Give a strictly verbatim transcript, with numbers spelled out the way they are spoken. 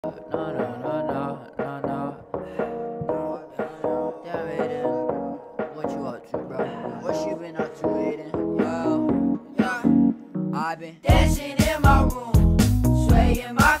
No, no, no, no, no, no. Damn, Aiden. What you up to, bro? What you been up to, Aiden? Yo, yeah. I been dancing in my room, swaying my